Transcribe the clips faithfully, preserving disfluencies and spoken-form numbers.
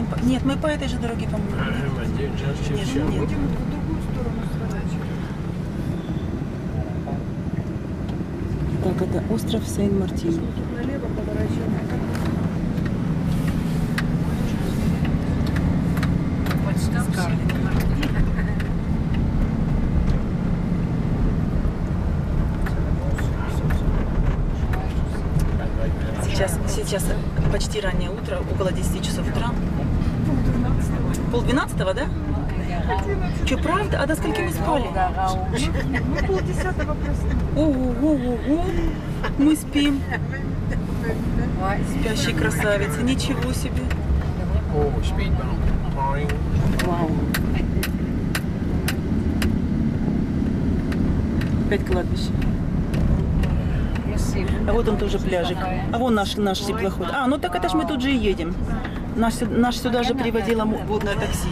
по... Нет, мы по этой же дороге, по-моему. Нет, нет, нет. Будем в другую сторону сворачивать. Так, это остров Сен-Мартин. Тут налево поворачиваем. Сейчас, сейчас почти раннее утро, около десяти часов утра. Пол двенадцатого, да? Че, правда? А до скольки мы спали? Мы полдесятого проснулись. Ого-го-го. Мы спим. Спящие красавицы. Ничего себе. О, speedboat. Вау. Опять кладбище. А вот он тоже пляжик. А вон наш, наш теплоход. А, ну так это ж мы тут же и едем. Наш, наш сюда же приводило водное такси.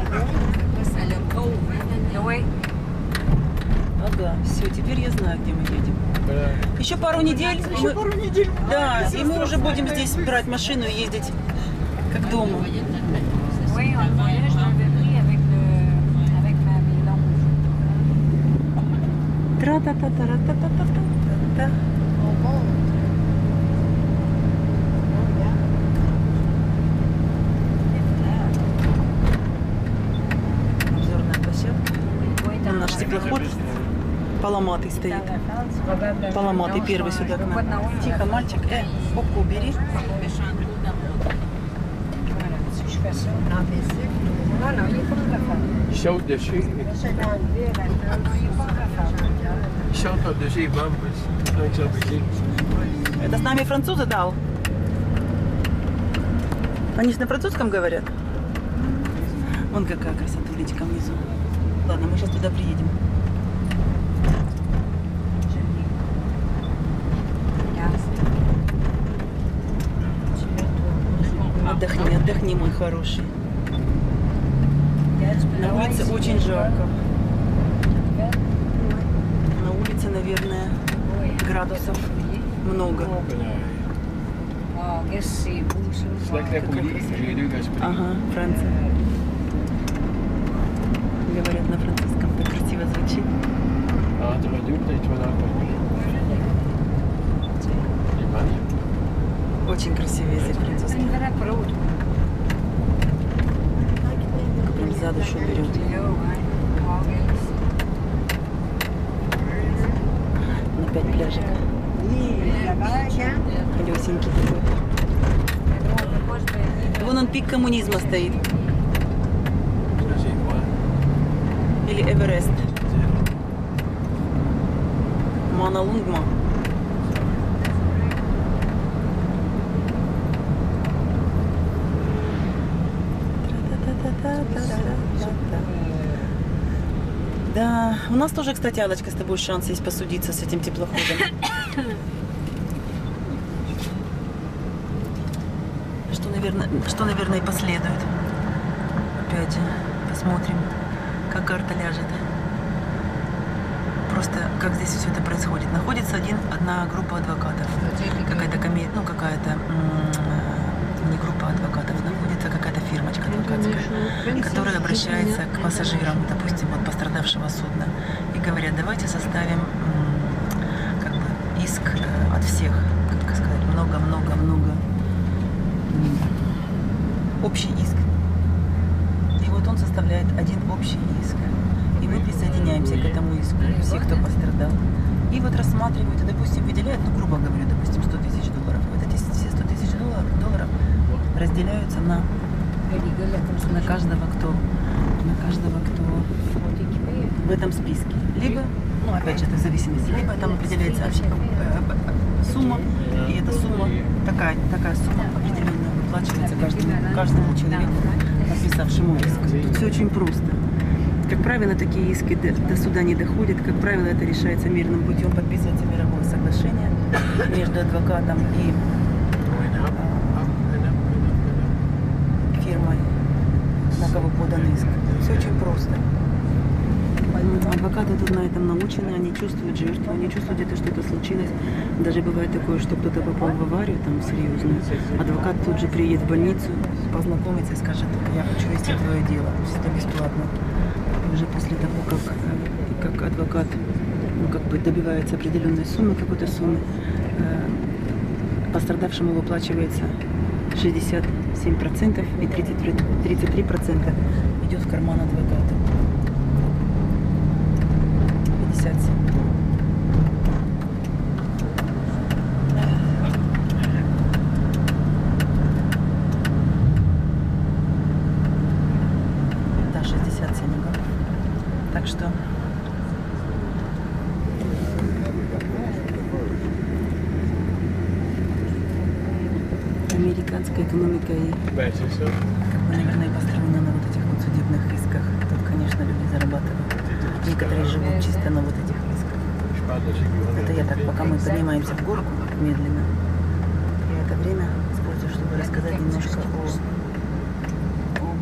Ага, все, теперь я знаю, где мы едем. Еще пару недель. Еще мы... пару недель. Да, и мы уже будем здесь брать машину и ездить как дома. Тра-та-та-та-та-та-та-та-та. Обзорная площадка. Там наш теплоход поломатый стоит. Поломатый первый сюда к нам. Тихо, мальчик. Э, попку убери. Showed the sheep. Showed up the sheep bumpers. Thanks up the sheep. Это с нами французы дал. Они же на французском говорят. Вон какая красотулечка внизу. Ладно, мы сейчас туда приедем. Отдохни, отдохни, мой хороший. На улице очень жарко. На улице, наверное, градусов много. Ага, Франция. Говорят на французском, так красиво звучит. Очень красивый язык французский. Прям за душу берет. Опять пляжик. Лесенький такой. Вон он, пик коммунизма стоит. Или Эверест. Маналунгма. Да, у нас тоже, кстати, Аллочка, с тобой шанс есть посудиться с этим теплоходом. Что, наверное, что, наверное, и последует. Опять же, посмотрим, как карта ляжет. Просто как здесь все это происходит. Находится один, одна группа адвокатов. Какая-то комедия, ну какая-то не группа адвокатов, находится какая-то фирмочка адвокатская, которая обращается к пассажирам, допустим, от пострадавшего судна, и говорят, давайте составим как бы иск от всех, как сказать, много-много-много, общий иск. И вот он составляет один общий иск. И мы присоединяемся к этому иску, все, кто пострадал. И вот рассматривают, и, допустим, выделяют, ну, грубо говоря, допустим, сто тысяч долларов. Вот эти все сто тысяч долларов, долларов разделяются на, на каждого, кто, на каждого, кто в этом списке. Либо, ну, опять же, это в зависимости, либо там определяется сумма, и эта сумма, такая, такая сумма определенная выплачивается каждому, каждому человеку, подписавшему иск. Тут все очень просто. Как правило, такие иски до, до суда не доходят. Как правило, это решается мирным путем. Подписывается мировое соглашение между адвокатом и э, фирмой, на кого подан иск. Все очень просто. Адвокаты тут на этом научены, они чувствуют жертву, они чувствуют, где-то что-то случилось. Даже бывает такое, что кто-то попал в аварию там серьезную. Адвокат тут же приедет в больницу, познакомиться и скажет, я хочу вести твое дело, то есть это бесплатно. И уже после того, как, э, как адвокат ну, как бы добивается определенной суммы, какой-то суммы, э, пострадавшему выплачивается шестьдесят семь процентов и тридцать три процента идет в карман адвоката. пятьдесят семь. Да, шестьдесят семь угол. Так что американская экономика и, Бачиш, що? как бы, наверное, построена на вот этих вот судебных исках. Тут, конечно, люди зарабатывают. Некоторые живут чисто на вот этих исках. Это я так, пока мы поднимаемся в горку медленно. Я это время использую, чтобы рассказать немножко о, об,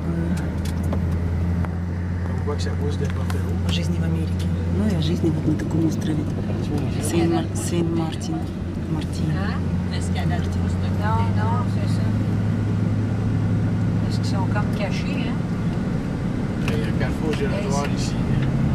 Бачиш, можна платити. о жизни в Америке. Ну и о жизни вот на таком острове Сейн- Сейн-Мартин. Мартин. Non, non, c'est ça. Parce qu'ils sont comme cachés, hein? Il y a un carrefour giratoire ici.